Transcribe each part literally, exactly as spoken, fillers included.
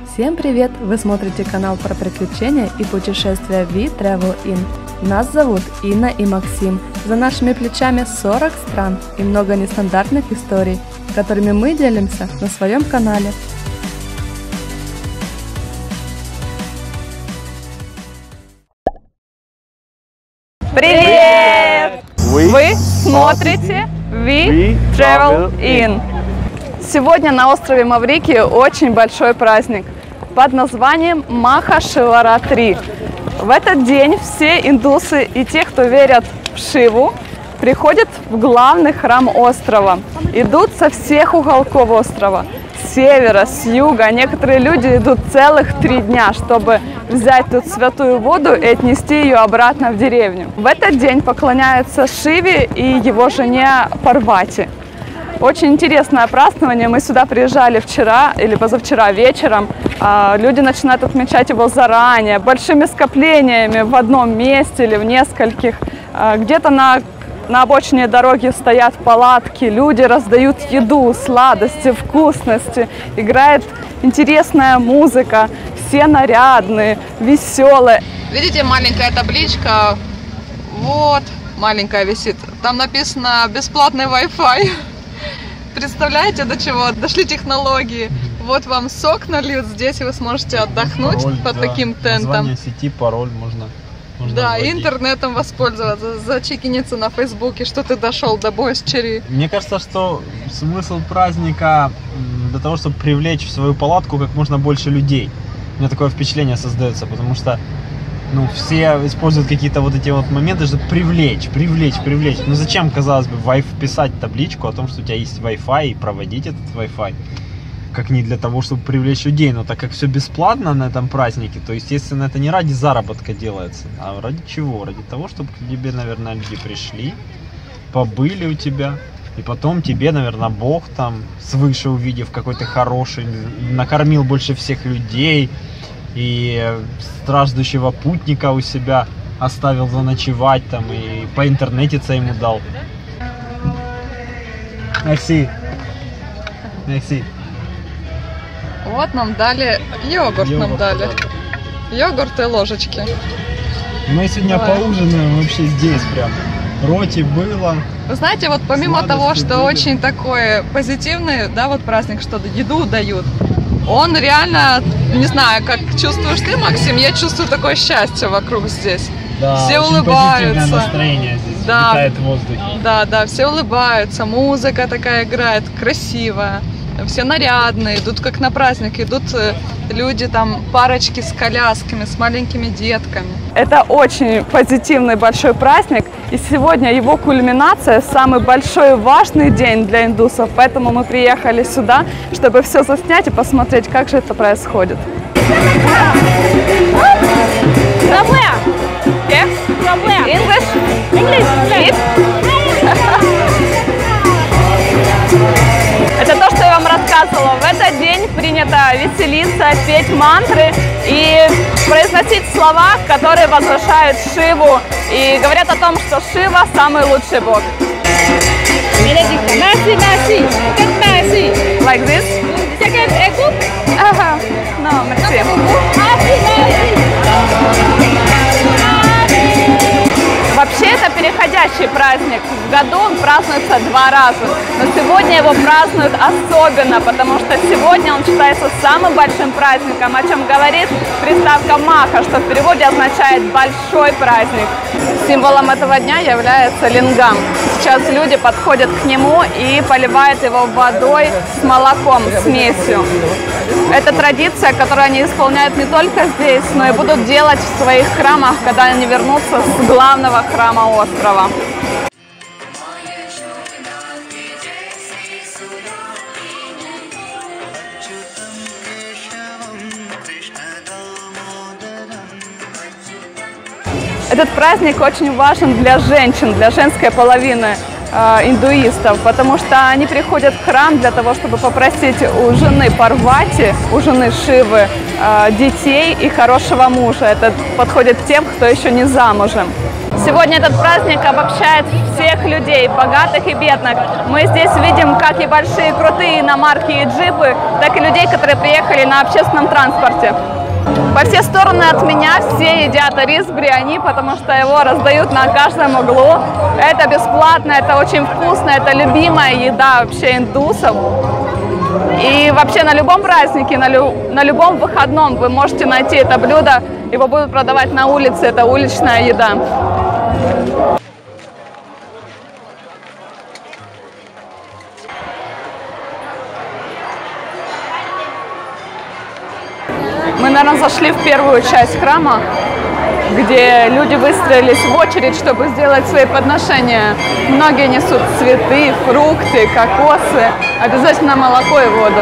Всем привет! Вы смотрите канал про приключения и путешествия We Travel In. Нас зовут Инна и Максим. За нашими плечами сорок стран и много нестандартных историй, которыми мы делимся на своем канале. Привет! Вы, Вы смотрите We Travel In. Сегодня на острове Маврикий очень большой праздник под названием Маха-Шиваратри. В этот день все индусы и те, кто верят в Шиву, приходят в главный храм острова. Идут со всех уголков острова, с севера, с юга. Некоторые люди идут целых три дня, чтобы взять тут святую воду и отнести ее обратно в деревню. В этот день поклоняются Шиве и его жене Парвати. Очень интересное празднование. Мы сюда приезжали вчера или позавчера вечером. Люди начинают отмечать его заранее, большими скоплениями в одном месте или в нескольких. Где-то на, на обочине дороги стоят палатки, люди раздают еду, сладости, вкусности. Играет интересная музыка, все нарядные, веселые. Видите, маленькая табличка, вот, маленькая висит. Там написано «Бесплатный Wi-Fi». Представляете, до чего дошли технологии? Вот вам сок нальют здесь, и вы сможете отдохнуть пароль, под да. таким тентом. Название сети, пароль можно, можно Да, вводить. интернетом воспользоваться, зачекиниться на Фейсбуке, что ты дошел до Бойс-Черри. Мне кажется, что смысл праздника для того, чтобы привлечь в свою палатку как можно больше людей. У меня такое впечатление создается, потому что ну, все используют какие-то вот эти вот моменты, чтобы привлечь, привлечь, привлечь. Ну зачем, казалось бы, писать табличку о том, что у тебя есть Wi-Fi и проводить этот Wi-Fi? Как не для того, чтобы привлечь людей, но так как все бесплатно на этом празднике, то, естественно, это не ради заработка делается, а ради чего? Ради того, чтобы к тебе, наверное, люди пришли, побыли у тебя, и потом тебе, наверное, Бог там, свыше увидев, какой ты хороший, накормил больше всех людей, и страждущего путника у себя оставил заночевать там, и по интернетице ему дал. Merci. Merci. Вот нам дали, йогурт, йогурт нам дали. Йогурт и ложечки. Мы сегодня Давай. поужинаем вообще здесь прям. Роти было. Вы знаете, вот помимо того, что были. очень такой позитивный, да, вот праздник, что еду дают, он реально, не знаю, как чувствуешь ты, Максим, я чувствую такое счастье вокруг здесь. Да, все очень улыбаются. Позитивное настроение здесь да, витает в воздухе. Да, да, все улыбаются, музыка такая играет, красивая. Все нарядные, идут как на праздник, идут люди, там, парочки с колясками, с маленькими детками. Это очень позитивный большой праздник, и сегодня его кульминация, самый большой и важный день для индусов, поэтому мы приехали сюда, чтобы все заснять и посмотреть, как же это происходит. English? English? Это то, что я вам рассказывала. В этот день принято веселиться, петь мантры и произносить слова, которые возвышают Шиву и говорят о том, что Шива самый лучший бог. Merci, merci. Merci. Like this? Second, echo? Ага. No, merci. Вообще это переходящий праздник. В году он празднуется два раза. Но сегодня его празднуют особенно, потому что сегодня он считается самым большим праздником, о чем говорит приставка Маха, что в переводе означает «большой праздник». Символом этого дня является лингам. Сейчас люди подходят к нему и поливают его водой с молоком, смесью. Это традиция, которую они исполняют не только здесь, но и будут делать в своих храмах, когда они вернутся с главного храма острова. Этот праздник очень важен для женщин, для женской половины э, индуистов, потому что они приходят в храм для того, чтобы попросить у жены Парвати, у жены Шивы, э, детей и хорошего мужа. Это подходит тем, кто еще не замужем. Сегодня этот праздник обобщает всех людей, богатых и бедных. Мы здесь видим как и большие крутые иномарки и джипы, так и людей, которые приехали на общественном транспорте. По все стороны от меня все едят рис бриани, потому что его раздают на каждом углу. Это бесплатно, это очень вкусно, это любимая еда вообще индусов. И вообще на любом празднике, на, лю на любом выходном вы можете найти это блюдо. Его будут продавать на улице, это уличная еда. Мы, наверное, зашли в первую часть храма, где люди выстроились в очередь, чтобы сделать свои подношения. Многие несут цветы, фрукты, кокосы, обязательно молоко и воду.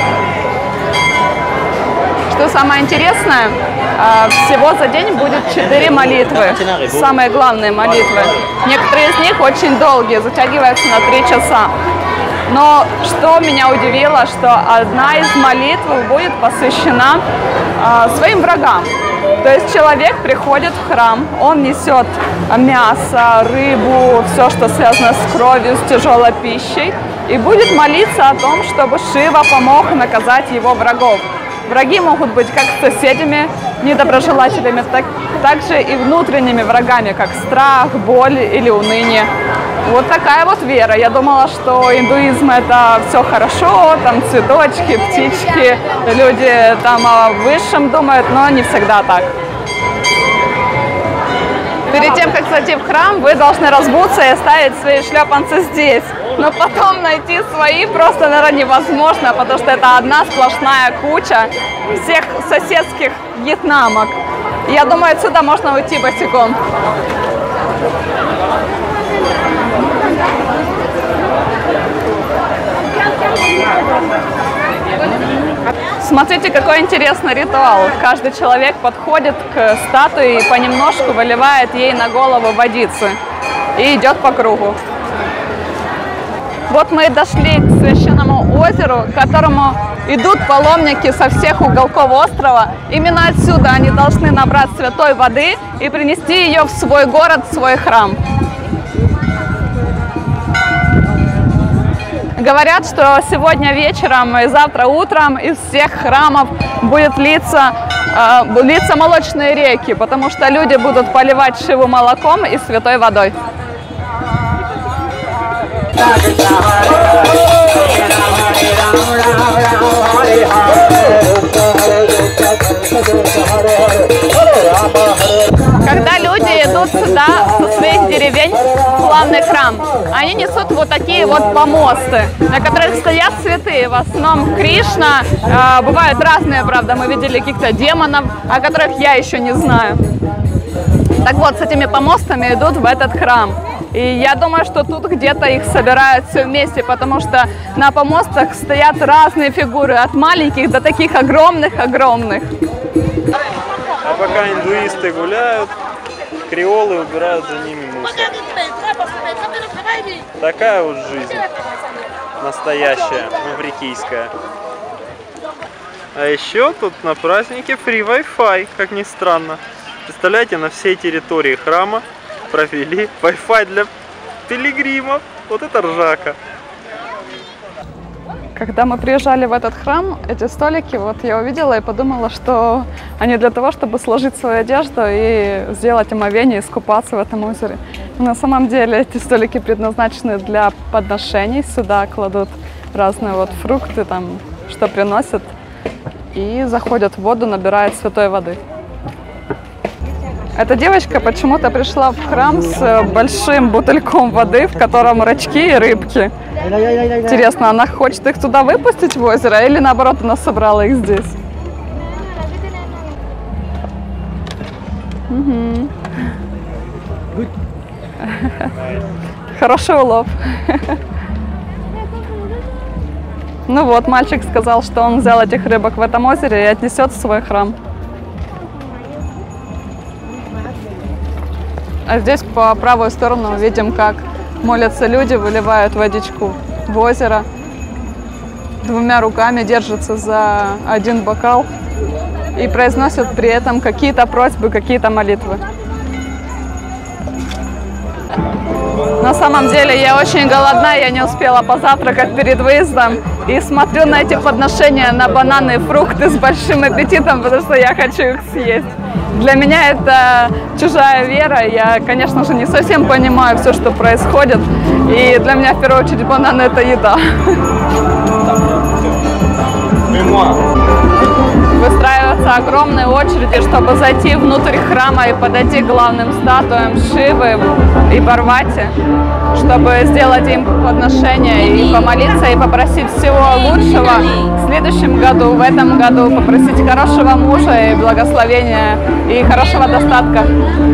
Что самое интересное, всего за день будет четыре молитвы, самые главные молитвы. Некоторые из них очень долгие, затягиваются на три часа. Но что меня удивило, что одна из молитв будет посвящена э, своим врагам. То есть человек приходит в храм, он несет мясо, рыбу, все, что связано с кровью, с тяжелой пищей, и будет молиться о том, чтобы Шива помог наказать его врагов. Враги могут быть как соседями, недоброжелателями, так, также и внутренними врагами, как страх, боль или уныние. Вот такая вот вера. Я думала, что индуизм — это все хорошо, там цветочки, птички, люди там о высшем думают, но не всегда так. Перед тем, как зайти в храм, вы должны разбуться и оставить свои шлепанцы здесь. Но потом найти свои просто, наверное, невозможно, потому что это одна сплошная куча всех соседских вьетнамок. Я думаю, отсюда можно уйти босиком. Смотрите, какой интересный ритуал. Каждый человек подходит к статуе и понемножку выливает ей на голову водицы и идет по кругу. Вот мы и дошли к священному озеру, к которому идут паломники со всех уголков острова. Именно отсюда они должны набрать святой воды и принести ее в свой город, в свой храм. Говорят, что сегодня вечером и завтра утром из всех храмов будет литься, э, литься молочные реки, потому что люди будут поливать Шиву молоком и святой водой. Когда люди идут сюда со своих деревень в главный храм, они несут вот такие вот помосты, на которых стоят святые. В основном Кришна, э, бывают разные, правда, мы видели каких-то демонов, о которых я еще не знаю. Так вот, с этими помостами идут в этот храм. И я думаю, что тут где-то их собирают все вместе, потому что на помостах стоят разные фигуры, от маленьких до таких огромных-огромных. А пока индуисты гуляют, креолы убирают за ними мусор. Такая вот жизнь настоящая, маврикийская. А еще тут на празднике фри Wi-Fi, как ни странно. Представляете, на всей территории храма провели Wi-Fi для пилигримов. Вот это ржака. Когда мы приезжали в этот храм, эти столики, вот я увидела и подумала, что они для того, чтобы сложить свою одежду и сделать омовение, искупаться в этом озере. Но на самом деле эти столики предназначены для подношений. Сюда кладут разные вот фрукты, там, что приносят, и заходят в воду, набирают святой воды. Эта девочка почему-то пришла в храм с большим бутыльком воды, в котором рачки и рыбки. Интересно, она хочет их туда выпустить в озеро или наоборот она собрала их здесь? Угу. Хороший улов. Ну вот, мальчик сказал, что он взял этих рыбок в этом озере и отнесет в свой храм. А здесь по правую сторону видим, как молятся люди, выливают водичку в озеро. Двумя руками держатся за один бокал и произносят при этом какие-то просьбы, какие-то молитвы. На самом деле я очень голодна, я не успела позавтракать перед выездом. И смотрю на эти подношения, на бананы и фрукты с большим аппетитом, потому что я хочу их съесть. Для меня это чужая вера, я, конечно же, не совсем понимаю все, что происходит. И для меня, в первую очередь, бананы – это еда. Выстраиваются огромные очереди, чтобы зайти внутрь храма и подойти к главным статуям Шивы и Парвати, чтобы сделать им подношение и помолиться, и попросить всего лучшего в следующем году, в этом году, попросить хорошего мужа и благословения, и хорошего достатка.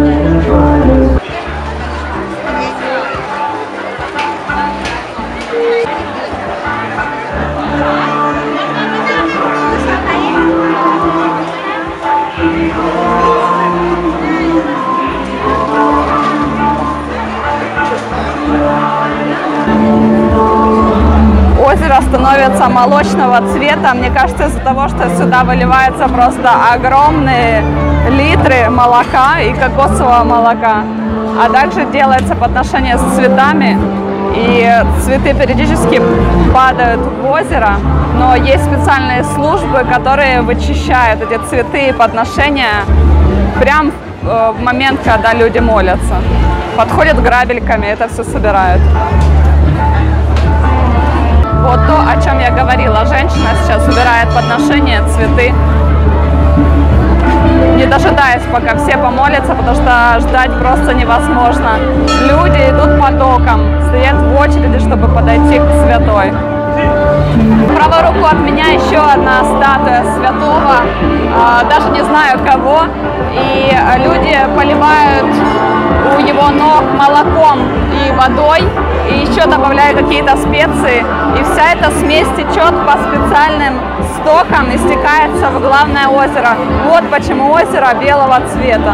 Озеро становится молочного цвета, мне кажется, из-за того, что сюда выливаются просто огромные литры молока и кокосового молока. А также делается подношение с цветами, и цветы периодически падают в озеро, но есть специальные службы, которые вычищают эти цветы и подношения прямо в момент, когда люди молятся. Подходят грабельками, это все собирают. Вот то, о чем я говорила. Женщина сейчас собирает подношения, цветы, не дожидаясь, пока все помолятся, потому что ждать просто невозможно. Люди идут потоком, стоят в очереди, чтобы подойти к святой. По правую руку от меня еще одна статуя святого, даже не знаю кого, и люди поливают у его ног молоком и водой, и еще добавляют какие-то специи, и вся эта смесь течет по специальным стокам и стекается в главное озеро. Вот почему озеро белого цвета.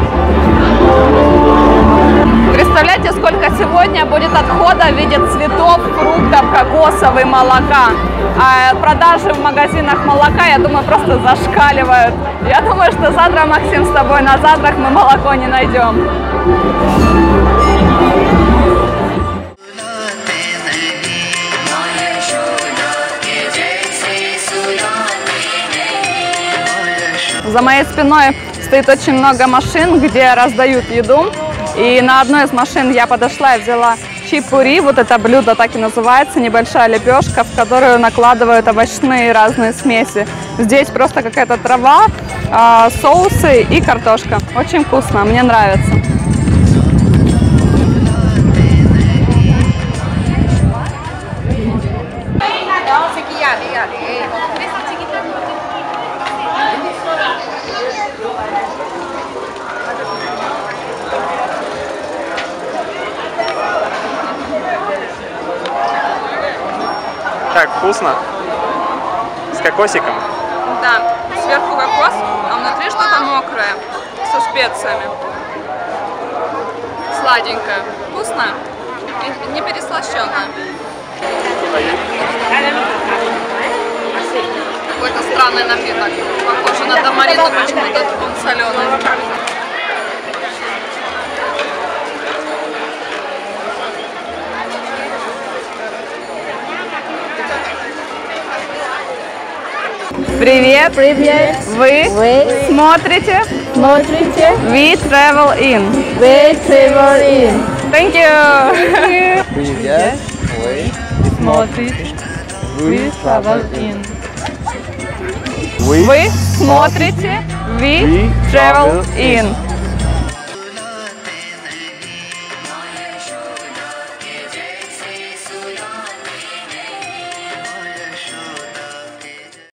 Представляете, сколько сегодня будет отхода в виде цветов, фруктов, кокосов и молока. А продажи в магазинах молока, я думаю, просто зашкаливают. Я думаю, что завтра, Максим, с тобой на завтрак мы молоко не найдем. За моей спиной стоит очень много машин, где раздают еду. И на одной из машин я подошла и взяла чипури. Вот это блюдо так и называется. Небольшая лепешка, в которую накладывают овощные разные смеси. Здесь просто какая-то трава, соусы и картошка. Очень вкусно, мне нравится. Как вкусно? С кокосиком? Да, сверху кокос, а внутри что-то мокрое, со специями. Сладенькое, вкусно и не переслащенное. Какой-то странный напиток, похоже на тамарину, почему-то он соленый. Привет! Привет! Вы, Вы смотрите смотрите We Travel In. We Travel In. Thank you! Привет! Вы Смотрите We Travel In. Вы смотрите We Travel In.